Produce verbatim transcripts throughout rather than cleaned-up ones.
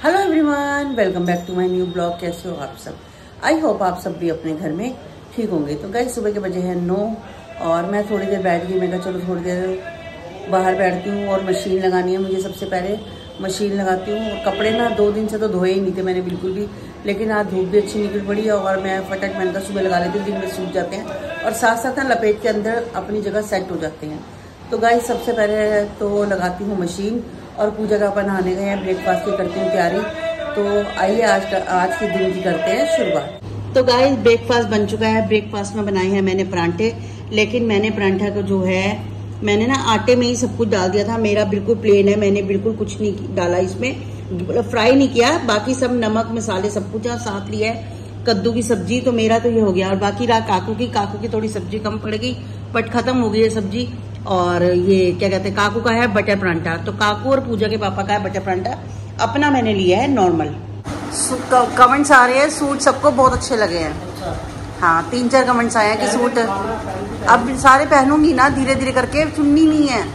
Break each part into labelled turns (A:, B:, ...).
A: Hello everyone, welcome back to my new blog. कैसे हो आप सब? आई होप आप सब भी अपने घर में ठीक होंगे। तो गाइस सुबह के बजे हैं नौ और मैं थोड़ी देर बैठ गई। मैं कहा चलो थोड़ी देर बाहर बैठती हूँ और मशीन लगानी है मुझे। सबसे पहले मशीन लगाती हूँ। और कपड़े ना दो दिन से तो धोए ही नहीं थे मैंने बिल्कुल भी, लेकिन आज धूप भी अच्छी निकल पड़ी और मैं फटाक मैंने कहा सुबह लगा लेती हूँ, दिन में सूख जाते हैं और साथ साथ ना लपेट के अंदर अपनी जगह सेट हो जाते हैं। तो गाइस सबसे पहले तो लगाती हूँ मशीन और पूजा का अपन नहाने गए हैं, ब्रेकफास्ट की करती हूँ तैयारी। तो आइए आज का आज के दिन की करते हैं शुरुआत। तो गाइस ब्रेकफास्ट बन चुका है। ब्रेकफास्ट में बनाए हैं मैंने परांठे, लेकिन मैंने परांठा को जो है मैंने ना आटे में ही सब कुछ डाल दिया था। मेरा बिल्कुल प्लेन है, मैंने बिल्कुल कुछ नहीं डाला इसमें, फ्राई नहीं किया। बाकी सब नमक मसाले सब कुछ साथ लिया है। कद्दू की सब्जी तो मेरा तो ये हो गया और बाकी रहा काकू की। काकू की थोड़ी सब्जी कम पड़ गई बट खत्म हो गई है सब्जी। और ये क्या कहते हैं, काकू का है बटर परांठा। तो काकू और पूजा के पापा का है बटर परांठा, अपना मैंने लिया है नॉर्मल। कमेंट्स आ रहे हैं सूट सबको बहुत अच्छे लगे हैं। हाँ, तीन चार कमेंट्स आए हैं कि सूट अब सारे पहनूंगी ना धीरे धीरे करके। चुन्नी नहीं है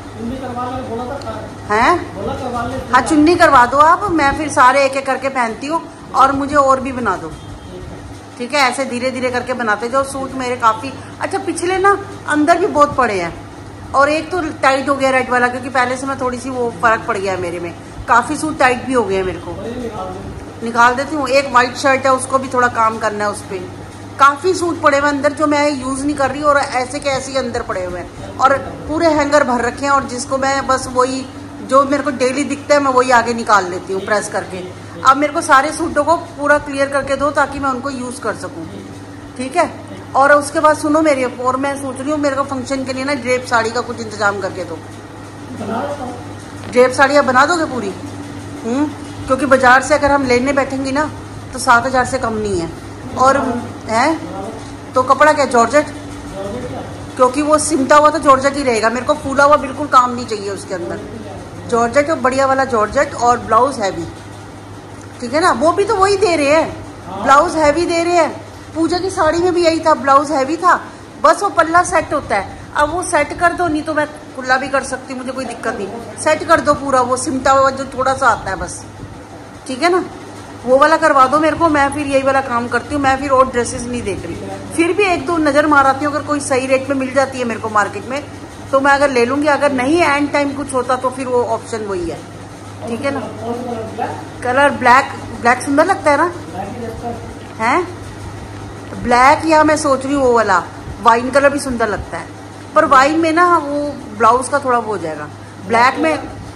A: हैं? हाँ चुन्नी करवा दो आप, मैं फिर सारे एक एक करके पहनती हूँ और मुझे और भी बना दो, ठीक है? ऐसे धीरे धीरे करके बनाते जाओ। सूट मेरे काफी अच्छा, पिछले ना अंदर भी बहुत पड़े हैं और एक तो टाइट हो गया रेड वाला, क्योंकि पहले से मैं थोड़ी सी वो फर्क पड़ गया है मेरे में। काफी सूट टाइट भी हो गए हैं मेरे को, निकाल देती हूँ। एक वाइट शर्ट है उसको भी थोड़ा काम करना है उस पर। काफी सूट पड़े हुए अंदर जो मैं यूज नहीं कर रही और ऐसे के ऐसे ही अंदर पड़े हुए हैं और पूरे हैंगर भर रखे हैं। और जिसको मैं बस वही जो मेरे को डेली दिखता है मैं वही आगे निकाल लेती हूँ प्रेस करके। अब मेरे को सारे सूटों को पूरा क्लियर करके दो ताकि मैं उनको यूज कर सकूँ, ठीक है? और उसके बाद सुनो मेरी, और मैं सोच रही हूँ मेरे को फंक्शन के लिए ना ड्रेप साड़ी का कुछ इंतजाम करके दो। ड्रेप साड़ी आप बना दोगे पूरी? हम्म क्योंकि बाजार से अगर हम लेने बैठेंगे ना तो सात हजार से कम नहीं है। और है तो कपड़ा क्या जॉर्जेट, क्योंकि वो सिमटा हुआ तो जॉर्जेट ही रहेगा। मेरे को फूला हुआ बिल्कुल काम नहीं चाहिए उसके अंदर। जॉर्जेट और बढ़िया वाला जॉर्जेट और ब्लाउज हैवी, ठीक है ना? वो भी तो वही दे रहे हैं, ब्लाउज हैवी दे रहे हैं। पूजा की साड़ी में भी यही था, ब्लाउज हैवी था, बस वो पल्ला सेट होता है। अब वो सेट कर दो, नहीं तो मैं खुला भी कर सकती हूँ, मुझे कोई दिक्कत नहीं। सेट कर दो पूरा, वो सिमटा हुआ जो थोड़ा सा आता है बस, ठीक है ना? वो वाला करवा दो मेरे को, मैं फिर यही वाला काम करती हूँ। मैं फिर और ड्रेसेस नहीं देख रही, फिर भी एक दो नजर मार आती हूँ। अगर कोई सही रेट में मिल जाती है मेरे को मार्केट में तो मैं अगर ले लूंगी। अगर नहीं एंड टाइम कुछ होता तो फिर वो ऑप्शन वही है, ठीक है ना? कलर ब्लैक, ब्लैक सुंदर लगता है ना? है ब्लैक, या मैं सोच रही हूँ वो वाला वाइन कलर भी सुंदर लगता है, पर वाइन में ना वो ब्लाउज का थोड़ा वो हो जाएगा। ब्लैक में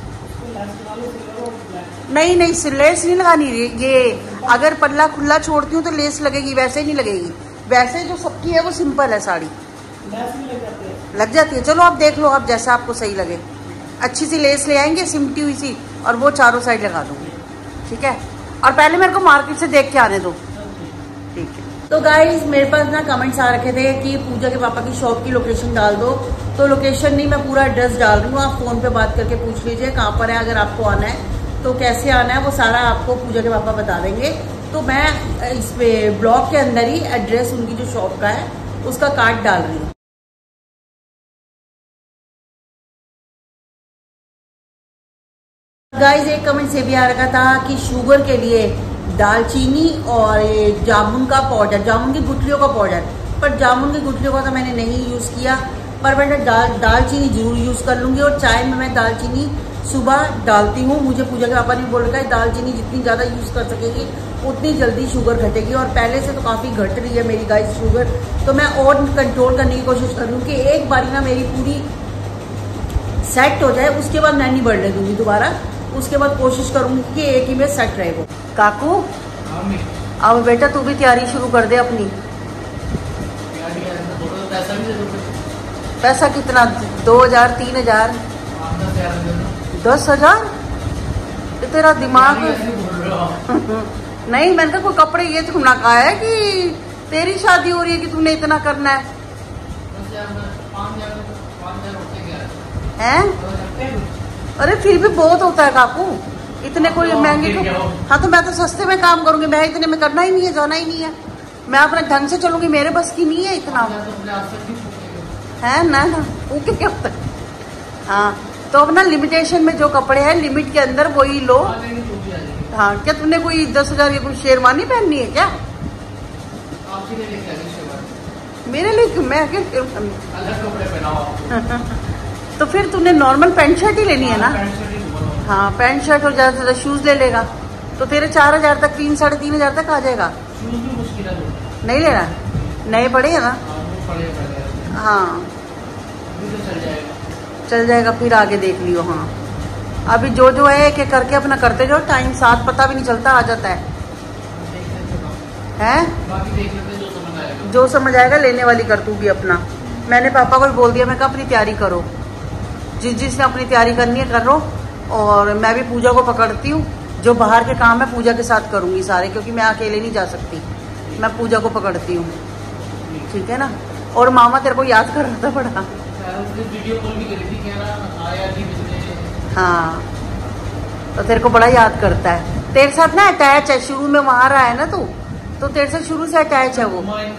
A: नहीं नहीं लेस नहीं लगानी। ये अगर पल्ला खुला छोड़ती हूँ तो लेस लगेगी, वैसे ही नहीं लगेगी। वैसे जो सबकी है वो सिंपल है साड़ी, लग जाती है। चलो आप देख लो, आप जैसा आपको सही लगे। अच्छी सी लेस ले आएंगे सिमटी हुई सी और वो चारों साइड लगा दूंगी, ठीक है? और पहले मेरे को मार्केट से देख के आने दो, ठीक है? तो गाइज मेरे पास ना कमेंट्स आ रखे थे कि पूजा के पापा की शॉप की लोकेशन डाल दो। तो लोकेशन नहीं, मैं पूरा एड्रेस डाल रही हूँ। आप फोन पे बात करके पूछ लीजिए कहाँ पर है। अगर आपको आना है तो कैसे आना है वो सारा आपको पूजा के पापा बता देंगे। तो मैं इस पे ब्लॉग के अंदर ही एड्रेस उनकी जो शॉप का है उसका कार्ड डाल रही हूँ। गाइज एक कमेंट से भी आ रखा था कि शुगर के लिए दालचीनी और ये जामुन का पाउडर, जामुन की गुठलियों का पाउडर, पर जामुन की गुठलियों का तो मैंने नहीं यूज किया, पर मैं दाल दालचीनी जरूर यूज कर लूंगी। और चाय में मैं दालचीनी सुबह डालती हूँ। मुझे पूजा के पापा ने बोल रखा है दालचीनी जितनी ज्यादा यूज कर सकेगी उतनी जल्दी शुगर घटेगी, और पहले से तो काफी घट रही है मेरी गाइस शुगर। तो मैं और कंट्रोल करने की कोशिश कर रही हूँ कि एक बारी ना मेरी पूरी सेट हो जाए, उसके बाद मैं नहीं बढ़ने दूंगी दोबारा। उसके बाद कोशिश करूंगी कि एक ही में सेट रहे वो। काकू अब बेटा तू भी तैयारी शुरू कर दे अपनी। पैसा कितना? दो हजार तीन हजार दस हजार तेरा दिमाग नहीं। मैंने कहा कोई कपड़े ये थोड़ा कहा है कि तेरी शादी हो रही है कि तूने इतना करना है, हैं? अरे फिर भी बहुत होता है काकू, इतने कोई महंगे तो। हाँ तो मैं तो सस्ते में काम करूंगी, मैं इतने में करना ही नहीं है, जाना ही नहीं है। मैं अपने ढंग से चलूंगी, मेरे बस की नहीं है इतना, है ना? ना वो क्या होता है? हाँ तो अपना लिमिटेशन में जो कपड़े हैं लिमिट के अंदर वही लो। हाँ, क्या तुमने कोई दस हजार की कोई शेरवानी पहननी है क्या? मेरे लिए मैं क्या शेरवानी? तो फिर तुमने नॉर्मल पैंट शर्ट ही लेनी है ना? हाँ, पैंट शर्ट और ज्यादा से ज्यादा शूज ले लेगा तो तेरे चार हजार तक, तीन साढ़े तीन हजार तक आ जाएगा। नहीं लेना, नए पड़े है ना? हाँ चल जाएगा, फिर आगे देख लियो। हाँ, अभी जो जो है एक एक करके अपना करते जाओ, टाइम साथ पता भी नहीं चलता, आ जाता है हैं? जो समझ आएगा लेने वाली कर तू भी अपना। मैंने पापा को भी बोल दिया, मैं कहा अपनी तैयारी करो, जिस जिसने अपनी तैयारी करनी है कर लो, और मैं भी पूजा को पकड़ती हूँ। जो बाहर के काम है पूजा के साथ करूँगी सारे, क्योंकि मैं अकेले नहीं जा सकती, मैं पूजा को पकड़ती हूँ, ठीक है ना? और मामा तेरे को याद कर रहा था बड़ा, वीडियो कॉल भी करी थी, कह रहा आया थी हाँ, तो तेरे को बड़ा याद करता है, तेरे साथ ना अटैच है, शुरू में वहां रहा है ना तू, तो तेरे से शुरू से अटैच है वो।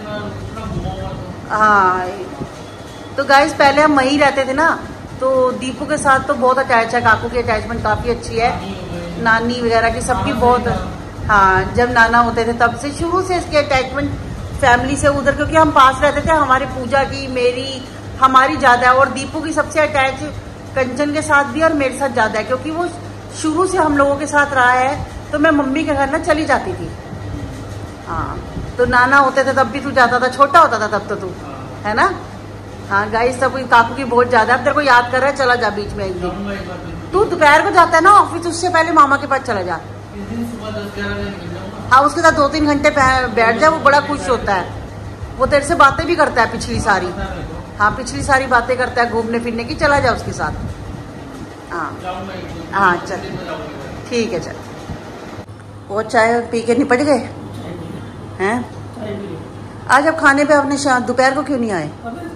A: हाँ, तो गाइस पहले हम वहीं रहते थे ना, तो दीपू के साथ तो बहुत अटैच है, काकू की अटैचमेंट काफी अच्छी है, नानी वगैरह की सबकी बहुत। हाँ, जब नाना होते थे तब से शुरू से इसकी अटैचमेंट फैमिली से उधर, क्योंकि हम पास रहते थे, हमारी पूजा की मेरी हमारी ज्यादा है, और दीपू की सबसे अटैच कंचन के साथ भी और मेरे साथ ज्यादा है, क्योंकि वो शुरू से हम लोगों के साथ रहा है। तो मैं मम्मी के घर ना चली जाती थी। हाँ, तो नाना होते थे तब भी तू जाता था, छोटा होता था तब तो तू, है ना? हाँ गाइस, सब काकू की बहुत ज्यादा है। अब तेरे को याद कर रहा है, चला जा बीच में एक दिन। तू दोपहर को जाता है ना ऑफिस, उससे पहले मामा के पास चला जा। हाँ, उसके साथ दो तीन घंटे बैठ जा, वो बड़ा खुश होता है, वो तेरे से बातें भी करता है पिछली सारी। हाँ, पिछली सारी बातें करता है घूमने फिरने की, चला जा उसके साथ। हाँ हाँ चल ठीक है, चल। वो चाय पी के निपट गए हैं? आज अब खाने पे आपने शाम दोपहर को क्यों नहीं आए?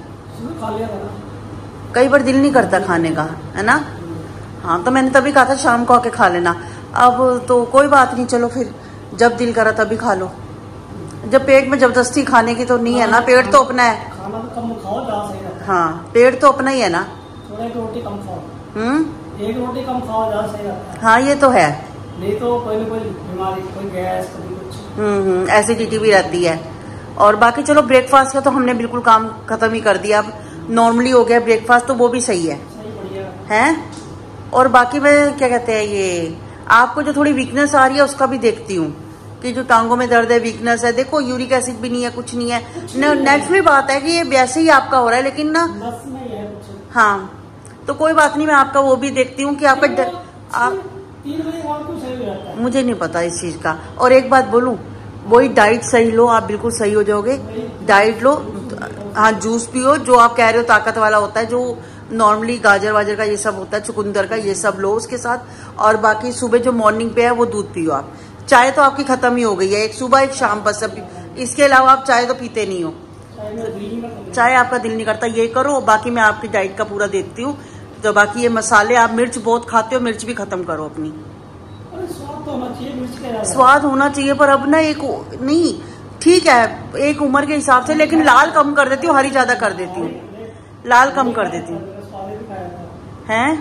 A: कई बार दिल नहीं करता खाने का, है ना? हाँ, तो मैंने तभी कहा था शाम को आके खा लेना। अब तो कोई बात नहीं, चलो फिर जब दिल करा तभी खा लो। जब पेट में जबरदस्ती खाने की तो नहीं है ना, पेट तो अपना है।
B: खाना तो कम खाओ, ज्यादा सही रहता है।
A: हाँ, पेट तो अपना ही है ना।
B: थोड़ा एक रोटी कम खाओ।
A: हम्म,
B: एक रोटी कम खाओ, ज्यादा सही रहता है।
A: हाँ, ये तो है।
B: नहीं तो कोई ना कोई बीमारी, कोई गैस, कभी कुछ।
A: हम्म हम्म एसिडिटी भी रहती है। और बाकी चलो, ब्रेकफास्ट का तो हमने बिल्कुल काम खत्म ही कर दिया, अब नॉर्मली हो गया ब्रेकफास्ट, तो वो भी सही है,
B: सही बढ़िया
A: है। और बाकी मैं क्या कहते हैं, ये आपको जो थोड़ी वीकनेस आ रही है उसका भी देखती हूँ, कि जो टांगों में दर्द है, वीकनेस है। देखो, यूरिक एसिड भी नहीं है, कुछ नहीं है, नेचुरल बात है कि ये वैसे ही आपका हो रहा है, लेकिन ना
B: बस नहीं है कुछ।
A: हाँ, तो कोई बात नहीं, मैं आपका वो भी देखती हूँ कि आपका डर, आप
B: तीन बजे और कुछ सही हो जाता है।
A: मुझे नहीं पता इस चीज का। और एक बात बोलूं, वही डाइट सही लो, आप बिल्कुल सही हो जाओगे। डाइट लो, हाँ, जूस पियो, जो आप कह रहे हो ताकत वाला होता है, जो नॉर्मली गाजर वाजर का ये सब होता है, चुकंदर का, ये सब लो उसके साथ। और बाकी सुबह जो मॉर्निंग पे है वो दूध पियो आप। चाय तो आपकी खत्म ही हो गई है, एक सुबह एक शाम, बस सब। इसके अलावा आप चाय तो पीते नहीं हो, चाय आपका दिल नहीं करता, ये करो। बाकी मैं आपकी डाइट का पूरा देखती हूँ। तो बाकी ये मसाले, आप मिर्च बहुत खाते हो, मिर्च भी खत्म करो अपनी।
B: स्वाद तो होना चाहिए, मिर्च के
A: स्वाद होना चाहिए, पर अब ना एक नहीं, ठीक है एक उम्र के हिसाब से, लेकिन लाल कम कर देती हूँ, हरी ज्यादा कर देती हूँ, लाल कम कर देती हूँ, हैं?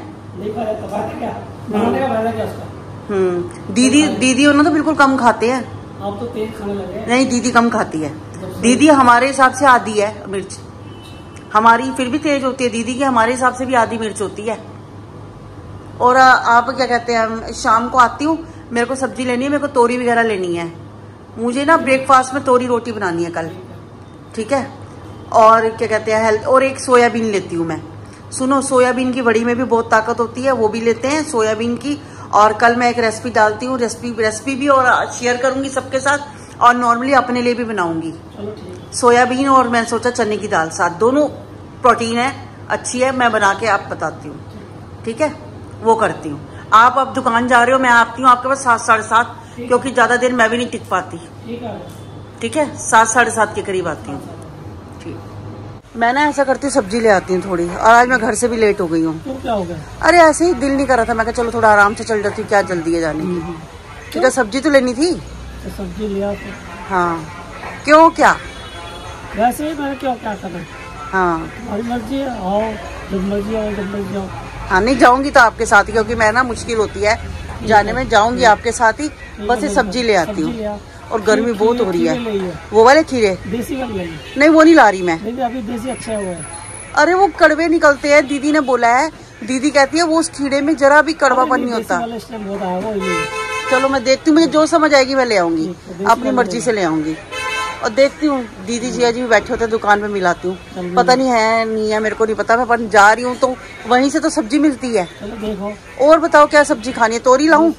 A: हम्म दीदी दीदी उन्होंने तो बिल्कुल कम खाते हैं।
B: आप तो तेज खाने लगे।
A: नहीं, दीदी कम खाती है। दीदी हमारे हिसाब से आधी है मिर्च, हमारी फिर भी तेज होती है, दीदी की हमारे हिसाब से भी आधी मिर्च होती है। और आप क्या कहते हैं, शाम को आती हूँ, मेरे को सब्जी लेनी है, मेरे को तोरी वगैरह लेनी है, मुझे ना ब्रेकफास्ट में तोरी रोटी बनानी है कल, ठीक है? और क्या कहते हैं, हेल्थ, और एक सोयाबीन लेती हूँ मैं। सुनो, सोयाबीन की बड़ी में भी बहुत ताकत होती है, वो भी लेते हैं सोयाबीन की। और कल मैं एक रेसिपी डालती हूँ, रेसिपी रेसिपी भी और शेयर करूंगी सबके साथ, और नॉर्मली अपने लिए भी बनाऊंगी। सोयाबीन और मैं सोचा चने की दाल साथ, दोनों प्रोटीन है, अच्छी है, मैं बना के आप बताती हूँ, ठीक है? वो करती हूँ। आप अब दुकान जा रहे हो, मैं आती हूँ आपके पास सात साढ़े सात, क्योंकि ज्यादा देर मैं भी नहीं टिक पाती, ठीक है? सात साढ़े सात के करीब आती हूँ, ठीक। मैं ना ऐसा करती हूँ, सब्जी ले आती हूँ थोड़ी, और आज मैं घर से भी लेट हो गई हूँ।
B: तो क्या हो गया?
A: अरे ऐसे ही दिल नहीं कर रहा था, मैं कहा चलो थोड़ा आराम से चल जाती हूँ, क्या जल्दी है जाने की, ठीक है? सब्जी तो लेनी थी,
B: तो सब्जी लिया तो।
A: हाँ, क्यों, क्या
B: वैसे ही, मैंने क्यों क्या करना।
A: हाँ,
B: तुम्हारी मर्जी है, आओ जब मर्जी आओ, जब मर्जी आओ।
A: हाँ, नहीं जाऊंगी तो आपके साथ, क्योंकि मैं ना मुश्किल होती है जाने में जाऊंगी आपके साथ ही, बस ये सब्जी ले आती हूँ। और गर्मी बहुत हो रही है। वो वाले खीरे
B: देसी वाले
A: नहीं, वो नहीं ला रही मैं।
B: अभी देसी अच्छा हुआ है।
A: अरे वो कड़वे निकलते हैं, दीदी ने बोला है। दीदी कहती है वो उस खीरे में जरा भी कड़वापन नहीं होता। चलो मैं देखती हूँ, मुझे जो समझ आएगी मैं ले आऊंगी, अपनी मर्जी से ले आऊंगी। और देखती हूँ दीदी जिया जी भी बैठे होते हैं दुकान पे, मिलाती हूँ। पता नहीं है नहीं है, मेरे को नहीं पता। मैं पर जा रही हूँ तो वहीं से तो सब्जी मिलती है।
B: देखो
A: और बताओ क्या सब्जी खानी है? तोरी लाऊं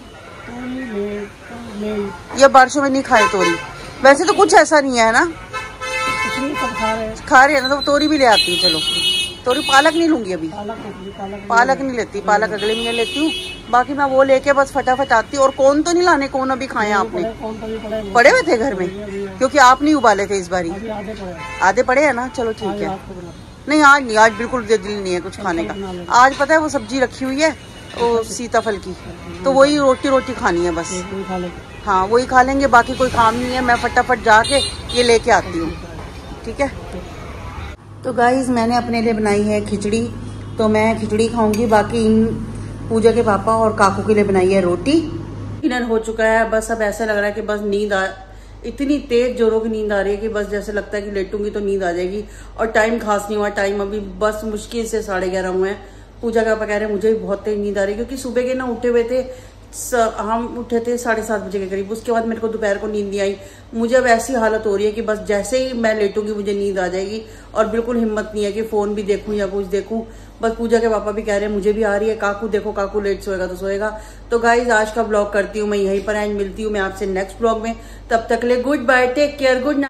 A: या बारिशों में नहीं खाए तोरी? वैसे तो कुछ ऐसा नहीं है ना, खा रहे हैं ना, तो तोरी भी ले आती हूँ। चलो तोरी, पालक नहीं लूंगी अभी, पालक नहीं लेती, पालक अगले महीने लेती हूँ। बाकी मैं वो लेके बस फटाफट आती हूँ। और कौन तो नहीं लाने, कौन अभी खाए आपने? पड़े हुए थे घर में, क्योंकि आप नहीं उबाले थे इस बारी। आधे पड़े हैं ना, चलो ठीक है। नहीं आज नहीं, आज बिल्कुल दिल नहीं है कुछ खाने का। आज पता है वो सब्जी रखी हुई है वो सीताफल की, तो वही रोटी रोटी खानी है बस। हाँ वही खा लेंगे, बाकी कोई काम नहीं है। मैं फटाफट जाके ये लेके आती हूँ, ठीक है। तो गाइज मैंने अपने लिए बनाई है खिचड़ी, तो मैं खिचड़ी खाऊंगी। बाकी इन पूजा के पापा और काकू के लिए बनाई है रोटी। डिनर हो चुका है, बस अब ऐसा लग रहा है कि बस नींद आ, इतनी तेज जोरों की नींद आ रही है कि बस जैसे लगता है कि लेटूंगी तो नींद आ जाएगी। और टाइम खास नहीं हुआ, टाइम अभी बस मुश्किल से साढ़े ग्यारह हुए हैं। पूजा का पापा कह रहे हैं मुझे भी बहुत तेज नींद आ रही है, क्योंकि सुबह के ना उठे हुए थे, स, हम उठे थे साढ़े सात बजे के करीब। उसके बाद मेरे को दोपहर को नींद नहीं आई। मुझे अब ऐसी हालत हो रही है कि बस जैसे ही मैं लेटूंगी मुझे नींद आ जाएगी। और बिल्कुल हिम्मत नहीं है कि फोन भी देखूं या कुछ देखूं। बस पूजा के पापा भी कह रहे हैं मुझे भी आ रही है। काकू देखो, काकू लेट सोएगा तो सोएगा। तो गाइज आज का ब्लॉग करती हूँ मैं यहीं पर एंड। मिलती हूँ मैं आपसे नेक्स्ट ब्लॉग में। तब तक ले good bye, take care, good night.